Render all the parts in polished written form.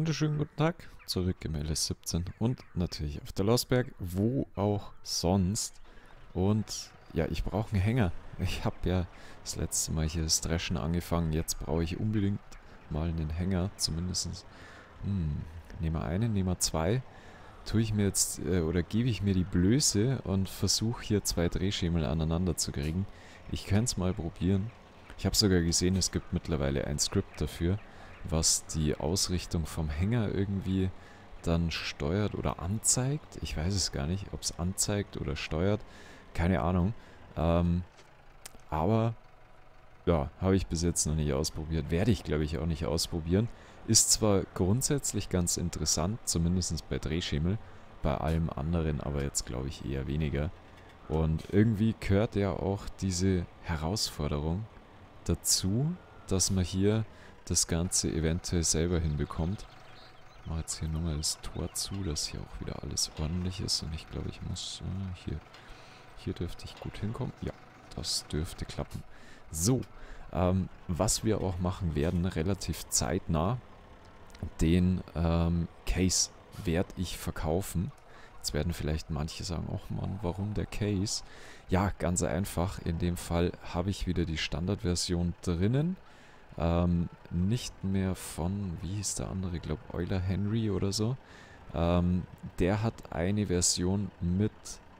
wunderschönen guten Tag, zurück im LS17 und natürlich auf der Losberg, wo auch sonst. Und ja, ich brauche einen Hänger. Ich habe ja das letzte Mal hier das Dreschen angefangen, jetzt brauche ich unbedingt mal einen Hänger, zumindest. Nehmen wir einen, nehmen wir zwei. Tue ich mir jetzt, oder gebe ich mir die Blöße und versuche hier zwei Drehschemel aneinander zu kriegen. Ich könnte es mal probieren. Ich habe sogar gesehen, es gibt mittlerweile ein Skript dafür, was die Ausrichtung vom Hänger irgendwie dann steuert oder anzeigt. Ich weiß es gar nicht, ob es anzeigt oder steuert. Keine Ahnung. Aber ja, habe ich bis jetzt noch nicht ausprobiert. Werde ich, glaube ich, auch nicht ausprobieren. Ist zwar grundsätzlich ganz interessant, zumindest bei Drehschemel, bei allem anderen aber jetzt, glaube ich, eher weniger. Und irgendwie gehört ja auch diese Herausforderung dazu, dass man hier das Ganze eventuell selber hinbekommt. Ich mache jetzt hier nochmal das Tor zu, dass hier auch wieder alles ordentlich ist. Und ich glaube, ich muss hier dürfte ich gut hinkommen. Ja, das dürfte klappen. So, was wir auch machen werden, relativ zeitnah, den Case werde ich verkaufen. Jetzt werden vielleicht manche sagen, ach Mann, warum der Case? Ja, ganz einfach. In dem Fall habe ich wieder die Standardversion drinnen. Nicht mehr von, wie hieß der andere? Ich glaube Euler Henry oder so. Der hat eine Version mit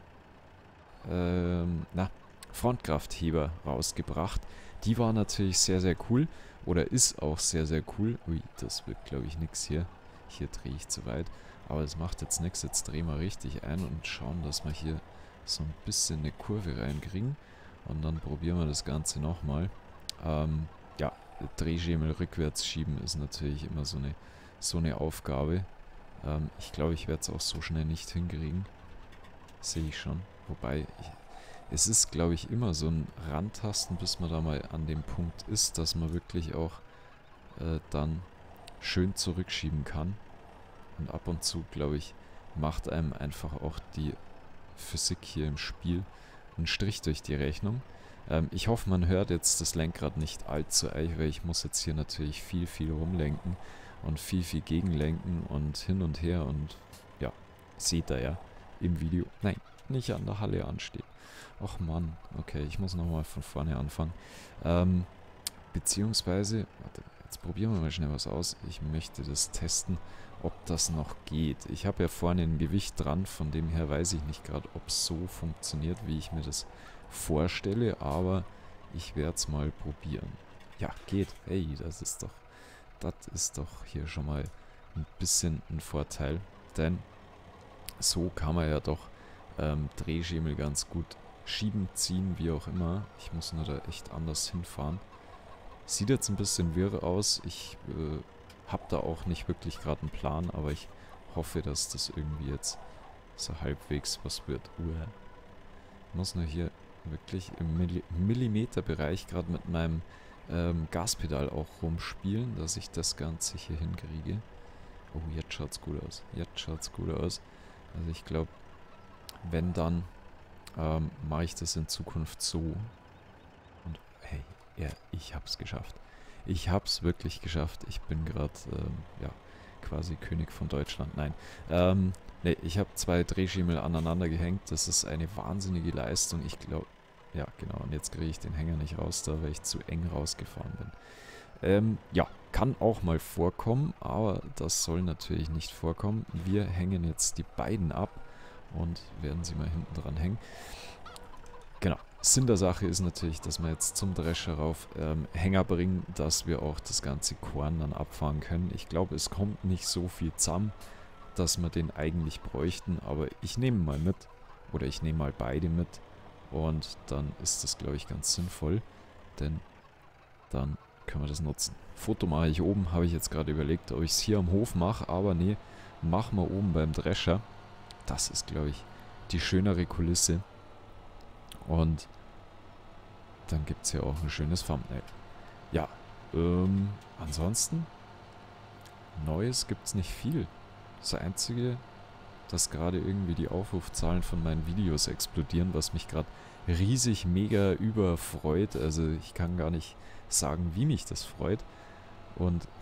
Frontkraftheber rausgebracht. Die war natürlich sehr, sehr cool. Oder ist auch sehr, sehr cool. Ui, das wird, glaube ich, nichts hier. Hier drehe ich zu weit. Aber das macht jetzt nichts. Jetzt drehen wir richtig ein und schauen, dass wir hier so ein bisschen eine Kurve reinkriegen. Und dann probieren wir das Ganze nochmal. Ja, Drehschemel rückwärts schieben ist natürlich immer so eine Aufgabe. Ich glaube, ich werde es auch so schnell nicht hinkriegen. Sehe ich schon. Wobei, es ist, glaube ich, immer so ein Rantasten, bis man da mal an dem Punkt ist, dass man wirklich auch dann schön zurückschieben kann. Und ab und zu, glaube ich, macht einem einfach auch die Physik hier im Spiel einen Strich durch die Rechnung. Ich hoffe, man hört jetzt das Lenkrad nicht allzu eich, weil ich muss jetzt hier natürlich viel, viel rumlenken und viel, viel gegenlenken und hin und her und ja, seht ihr ja im Video. Nein, nicht an der Halle anstehen. Ach Mann, okay, ich muss nochmal von vorne anfangen. Beziehungsweise, warte, jetzt probieren wir mal schnell was aus. Ich möchte das testen, ob das noch geht. Ich habe ja vorne ein Gewicht dran, von dem her weiß ich nicht gerade, ob es so funktioniert, wie ich mir das vorstelle, aber ich werde es mal probieren. Ja, geht. Hey, das ist doch hier schon mal ein bisschen ein Vorteil, denn so kann man ja doch Drehschemel ganz gut schieben, ziehen, wie auch immer. Ich muss nur da echt anders hinfahren. Sieht jetzt ein bisschen wirr aus. Ich habe da auch nicht wirklich gerade einen Plan, aber ich hoffe, dass das irgendwie jetzt so halbwegs was wird. Ich muss nur hier wirklich im Millimeterbereich gerade mit meinem Gaspedal auch rumspielen, dass ich das Ganze hier hinkriege. Oh, jetzt schaut's gut aus. Jetzt schaut's gut aus. Also ich glaube, wenn dann mache ich das in Zukunft so. Und hey, ja, ich hab's geschafft. Ich hab's wirklich geschafft. Ich bin gerade, ja, quasi König von Deutschland. Nein. Ne, ich habe zwei Drehschemel aneinander gehängt. Das ist eine wahnsinnige Leistung. Ich glaube, ja, genau. Und jetzt kriege ich den Hänger nicht raus, da weil ich zu eng rausgefahren bin. Ja, kann auch mal vorkommen, aber das soll natürlich nicht vorkommen. Wir hängen jetzt die beiden ab und werden sie mal hinten dran hängen. Genau. Sinn der Sache ist natürlich, dass wir jetzt zum Drescher rauf Hänger bringen, dass wir auch das ganze Korn dann abfahren können. Ich glaube, es kommt nicht so viel zusammen, dass wir den eigentlich bräuchten, aber ich nehme mal mit oder ich nehme mal beide mit und dann ist das, glaube ich, ganz sinnvoll, denn dann können wir das nutzen. Foto mache ich oben, habe ich jetzt gerade überlegt, ob ich es hier am Hof mache, aber nee, machen wir oben beim Drescher. Das ist, glaube ich, die schönere Kulisse. Und dann gibt es hier auch ein schönes Thumbnail. Ja, ansonsten, Neues gibt es nicht viel. Das Einzige, dass gerade irgendwie die Aufrufzahlen von meinen Videos explodieren, was mich gerade riesig mega überfreut. Also ich kann gar nicht sagen, wie mich das freut. Und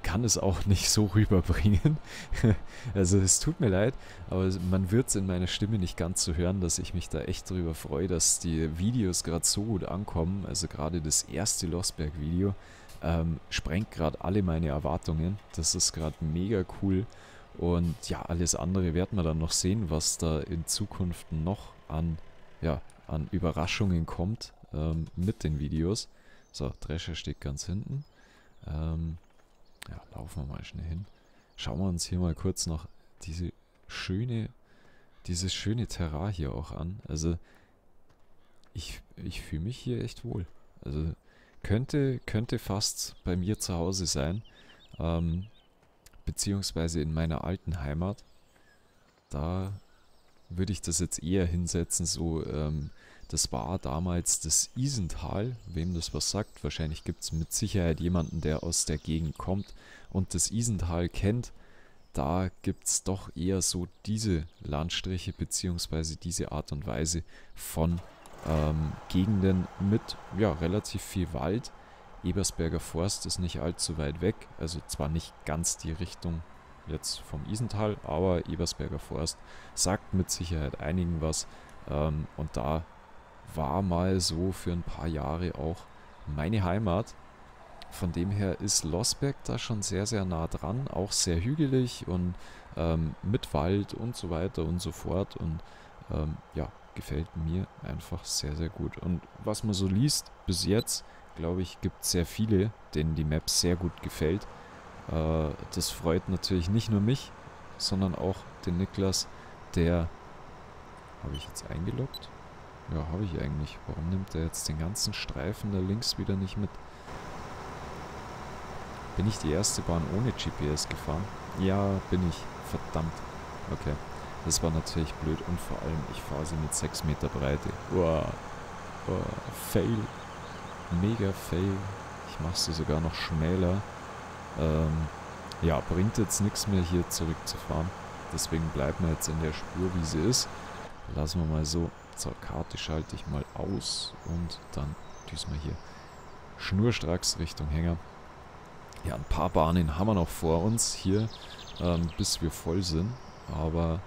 kann es auch nicht so rüberbringen. Also es tut mir leid, aber man wird es in meiner Stimme nicht ganz so hören, dass ich mich da echt drüber freue, dass die Videos gerade so gut ankommen. Also gerade das erste Losberg-Video sprengt gerade alle meine Erwartungen. Das ist gerade mega cool. Und ja, alles andere werden wir dann noch sehen, was da in Zukunft noch an Überraschungen kommt mit den Videos. So, Drescher steht ganz hinten. Ja, laufen wir mal schnell hin. Schauen wir uns hier mal kurz noch dieses schöne Terrain hier auch an. Also, ich fühle mich hier echt wohl. Also, könnte fast bei mir zu Hause sein. Beziehungsweise in meiner alten Heimat. Da würde ich das jetzt eher hinsetzen, so, das war damals das Isental, wem das was sagt. Wahrscheinlich gibt es mit Sicherheit jemanden, der aus der Gegend kommt und das Isental kennt. Da gibt es doch eher so diese Landstriche, beziehungsweise diese Art und Weise von Gegenden mit ja, relativ viel Wald. Ebersberger Forst ist nicht allzu weit weg, also zwar nicht ganz die Richtung jetzt vom Isental, aber Ebersberger Forst sagt mit Sicherheit einigen was. Und da war mal so für ein paar Jahre auch meine Heimat. Von dem her ist Losberg da schon sehr, sehr nah dran, auch sehr hügelig und mit Wald und so weiter und so fort. Und ja, gefällt mir einfach sehr, sehr gut. Und was man so liest bis jetzt, glaube ich, gibt es sehr viele, denen die Map sehr gut gefällt. Das freut natürlich nicht nur mich, sondern auch den Niklas, der... Habe ich jetzt eingeloggt? Ja, habe ich eigentlich. Warum nimmt er jetzt den ganzen Streifen da links wieder nicht mit? Bin ich die erste Bahn ohne GPS gefahren? Ja, bin ich. Verdammt. Okay. Das war natürlich blöd und vor allem, ich fahre sie mit 6 Meter Breite. Uah. Fail. Mega Fail. Ich mache sie sogar noch schmäler. Ja, bringt jetzt nichts mehr hier zurückzufahren. Deswegen bleiben wir jetzt in der Spur, wie sie ist. Lassen wir mal so. Zur Karte schalte ich mal aus und dann düsen wir hier schnurstracks Richtung Hänger. Ja, ein paar Bahnen haben wir noch vor uns hier, bis wir voll sind. Aber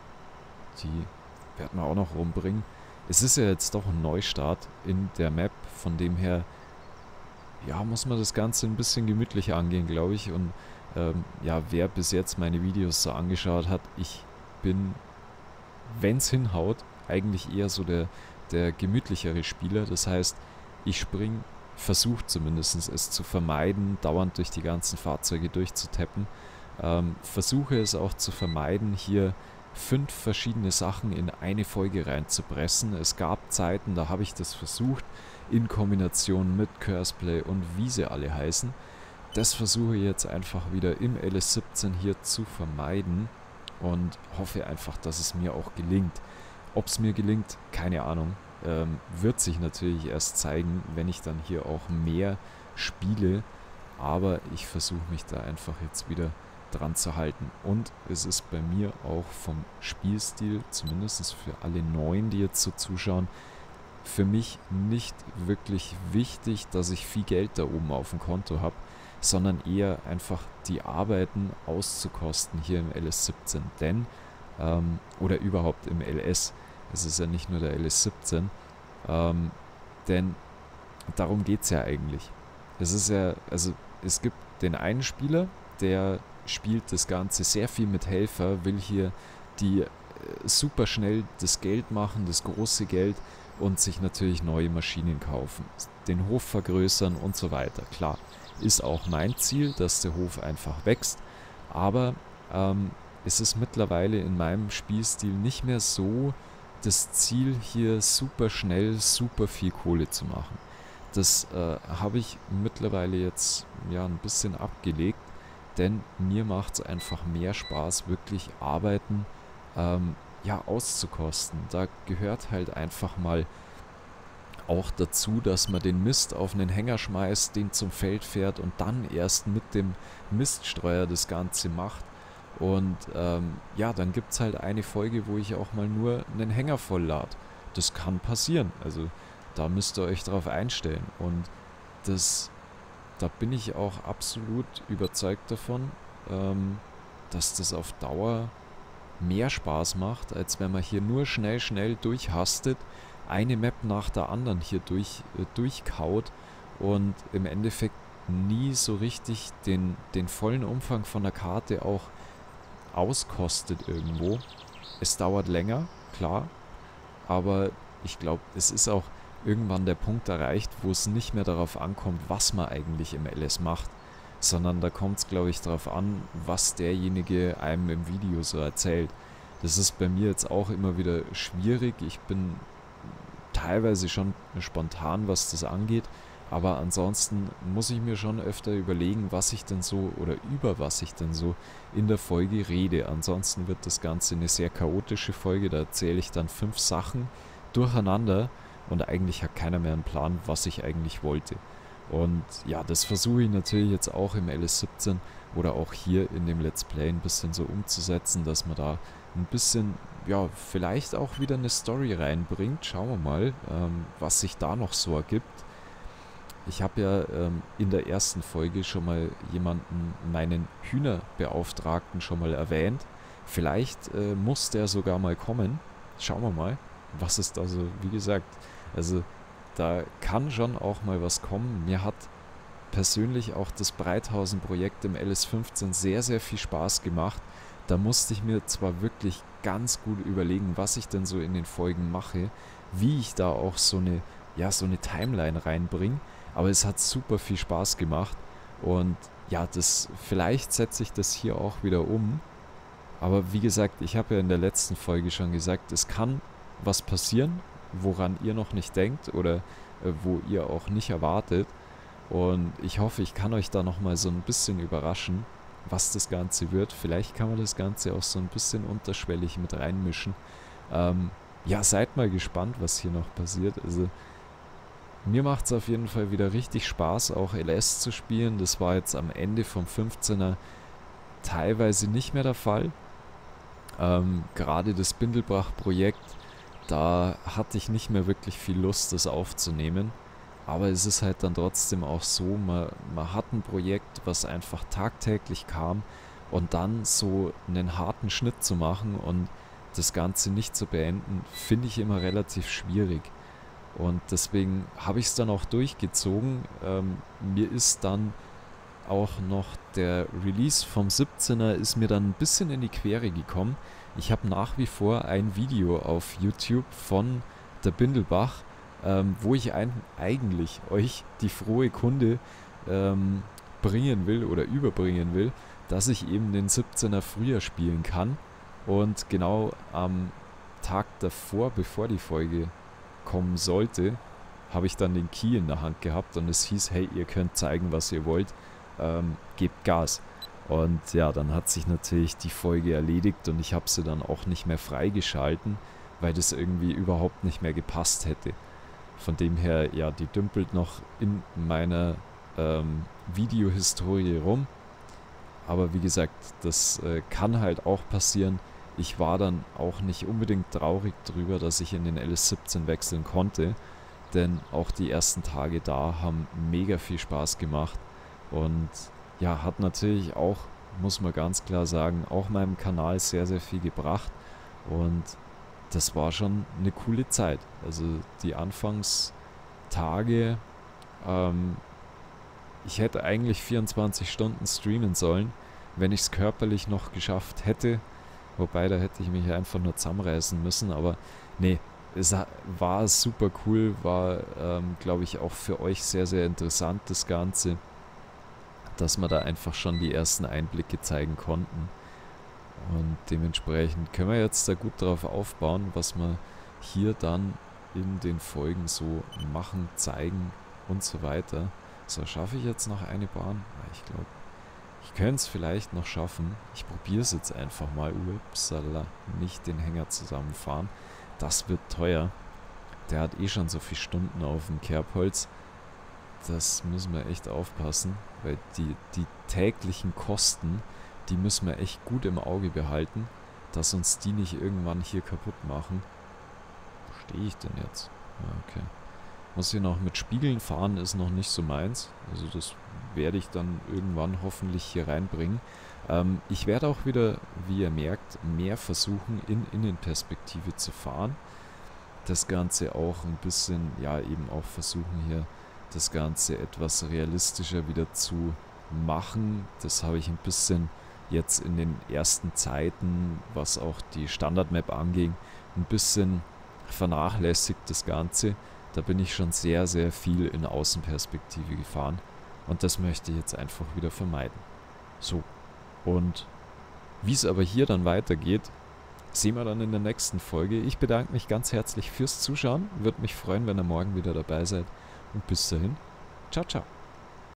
die werden wir auch noch rumbringen. Es ist ja jetzt doch ein Neustart in der Map. Von dem her, ja, muss man das Ganze ein bisschen gemütlicher angehen, glaube ich. Und ja, wer bis jetzt meine Videos so angeschaut hat, ich bin, wenn es hinhaut, eigentlich eher so der gemütlichere Spieler. Das heißt, ich versuche zumindest es zu vermeiden, dauernd durch die ganzen Fahrzeuge durchzutappen. Versuche es auch zu vermeiden, hier 5 verschiedene Sachen in eine Folge reinzupressen. Es gab Zeiten, da habe ich das versucht, in Kombination mit Curseplay und wie sie alle heißen. Das versuche ich jetzt einfach wieder im LS17 hier zu vermeiden und hoffe einfach, dass es mir auch gelingt. Ob es mir gelingt, keine Ahnung. Wird sich natürlich erst zeigen, wenn ich dann hier auch mehr spiele. Aber ich versuche mich da einfach jetzt wieder dran zu halten. Und es ist bei mir auch vom Spielstil, zumindest für alle Neuen, die jetzt so zuschauen, für mich nicht wirklich wichtig, dass ich viel Geld da oben auf dem Konto habe, sondern eher einfach die Arbeiten auszukosten hier im LS17. Denn, oder überhaupt im LS, es ist ja nicht nur der LS17, denn darum geht es ja eigentlich. Es ist ja, also es gibt den einen Spieler, der spielt das Ganze sehr viel mit Helfer, will hier die super schnell das Geld machen, das große Geld und sich natürlich neue Maschinen kaufen, den Hof vergrößern und so weiter. Klar, ist auch mein Ziel, dass der Hof einfach wächst, aber es ist mittlerweile in meinem Spielstil nicht mehr so das Ziel, hier super schnell super viel Kohle zu machen. Das habe ich mittlerweile jetzt ja ein bisschen abgelegt, denn mir macht es einfach mehr Spaß, wirklich Arbeiten ja, auszukosten. Da gehört halt einfach mal auch dazu, dass man den Mist auf einen Hänger schmeißt, den zum Feld fährt und dann erst mit dem Miststreuer das Ganze macht. Und ja, dann gibt es halt eine Folge, wo ich auch mal nur einen Hänger voll lade. Das kann passieren. Also da müsst ihr euch drauf einstellen. Und das da bin ich auch absolut überzeugt davon, dass das auf Dauer mehr Spaß macht, als wenn man hier nur schnell durchhastet, eine Map nach der anderen hier durchkaut und im Endeffekt nie so richtig den vollen Umfang von der Karte auch auskostet irgendwo. Es dauert länger, klar, aber ich glaube, es ist auch irgendwann der Punkt erreicht, wo es nicht mehr darauf ankommt, was man eigentlich im LS macht, sondern da kommt es, glaube ich, darauf an, was derjenige einem im Video so erzählt. Das ist bei mir jetzt auch immer wieder schwierig. Ich bin teilweise schon spontan, was das angeht, aber ansonsten muss ich mir schon öfter überlegen, was ich denn so oder über was ich denn so in der Folge rede. Ansonsten wird das Ganze eine sehr chaotische Folge, da erzähle ich dann 5 Sachen durcheinander und eigentlich hat keiner mehr einen Plan, was ich eigentlich wollte. Und ja, das versuche ich natürlich jetzt auch im LS17 oder auch hier in dem Let's Play ein bisschen so umzusetzen, dass man da ein bisschen, ja, vielleicht auch wieder eine Story reinbringt. Schauen wir mal, was sich da noch so ergibt. Ich habe ja in der ersten Folge schon mal jemanden, meinen Hühnerbeauftragten, schon mal erwähnt. Vielleicht muss der sogar mal kommen. Schauen wir mal, was ist da so, wie gesagt, also da kann schon auch mal was kommen. Mir hat persönlich auch das Breithausen-Projekt im LS15 sehr viel Spaß gemacht. Da musste ich mir zwar wirklich ganz gut überlegen, was ich denn so in den Folgen mache, wie ich da auch so eine Timeline reinbringe, aber es hat super viel Spaß gemacht und ja, vielleicht setze ich das hier auch wieder um, aber wie gesagt, ich habe ja in der letzten Folge schon gesagt, es kann was passieren, woran ihr noch nicht denkt oder wo ihr auch nicht erwartet, und ich hoffe, ich kann euch da nochmal so ein bisschen überraschen, was das Ganze wird. Vielleicht kann man das Ganze auch so ein bisschen unterschwellig mit reinmischen. Ja, seid mal gespannt, was hier noch passiert. Also mir macht es auf jeden Fall wieder richtig Spaß, auch LS zu spielen. Das war jetzt am Ende vom 15er teilweise nicht mehr der Fall. Gerade das Bindelbrach-Projekt, da hatte ich nicht mehr wirklich viel Lust, das aufzunehmen. Aber es ist halt dann trotzdem auch so, man hat ein Projekt, was einfach tagtäglich kam, und dann so einen harten Schnitt zu machen und das Ganze nicht zu beenden, finde ich immer relativ schwierig. Und deswegen habe ich es dann auch durchgezogen. Mir ist dann auch noch der Release vom 17er ist mir dann ein bisschen in die Quere gekommen. Ich habe nach wie vor ein Video auf YouTube von der Bindelbach, wo ich eigentlich euch die frohe Kunde bringen will oder überbringen will, dass ich eben den 17er früher spielen kann. Und genau am Tag davor, bevor die Folge kommen sollte, habe ich dann den Key in der Hand gehabt und es hieß, hey, ihr könnt zeigen, was ihr wollt, gebt Gas. Und ja, dann hat sich natürlich die Folge erledigt und ich habe sie dann auch nicht mehr freigeschalten, weil das irgendwie überhaupt nicht mehr gepasst hätte. Von dem her, ja, die dümpelt noch in meiner Videohistorie rum. Aber wie gesagt, das kann halt auch passieren. Ich war dann auch nicht unbedingt traurig drüber, dass ich in den LS17 wechseln konnte. Denn auch die ersten Tage da haben mega viel Spaß gemacht. Und ja, hat natürlich auch, muss man ganz klar sagen, auch meinem Kanal sehr viel gebracht. Und das war schon eine coole Zeit. Also die Anfangstage, ich hätte eigentlich 24 Stunden streamen sollen, wenn ich es körperlich noch geschafft hätte. Wobei, da hätte ich mich einfach nur zusammenreißen müssen. Aber nee, es war super cool, war, glaube ich, auch für euch sehr interessant, das Ganze, dass wir da einfach schon die ersten Einblicke zeigen konnten. Und dementsprechend können wir jetzt da gut drauf aufbauen, was wir hier dann in den Folgen so machen, zeigen und so weiter. So, schaffe ich jetzt noch eine Bahn? Ich glaube, ich könnte es vielleicht noch schaffen. Ich probiere es jetzt einfach mal. Upsala, nicht den Hänger zusammenfahren. Das wird teuer. Der hat eh schon so viele Stunden auf dem Kerbholz. Das müssen wir echt aufpassen, weil die täglichen Kosten, die müssen wir echt gut im Auge behalten, dass uns die nicht irgendwann hier kaputt machen. Wo stehe ich denn jetzt? Ja, okay. muss hier noch mit Spiegeln fahren, ist noch nicht so meins. Also das werde ich dann irgendwann hoffentlich hier reinbringen. Ich werde auch wieder, wie ihr merkt, mehr versuchen, in Innenperspektive zu fahren. Das Ganze auch ein bisschen, ja, eben auch versuchen hier das Ganze etwas realistischer wieder zu machen. Das habe ich ein bisschen jetzt in den ersten Zeiten, was auch die Standard-Map anging, ein bisschen vernachlässigt, das Ganze. Da bin ich schon sehr, sehr viel in Außenperspektive gefahren und das möchte ich jetzt einfach wieder vermeiden. So, und wie es aber hier dann weitergeht, sehen wir dann in der nächsten Folge. Ich bedanke mich ganz herzlich fürs Zuschauen, würde mich freuen, wenn ihr morgen wieder dabei seid und bis dahin, ciao, ciao.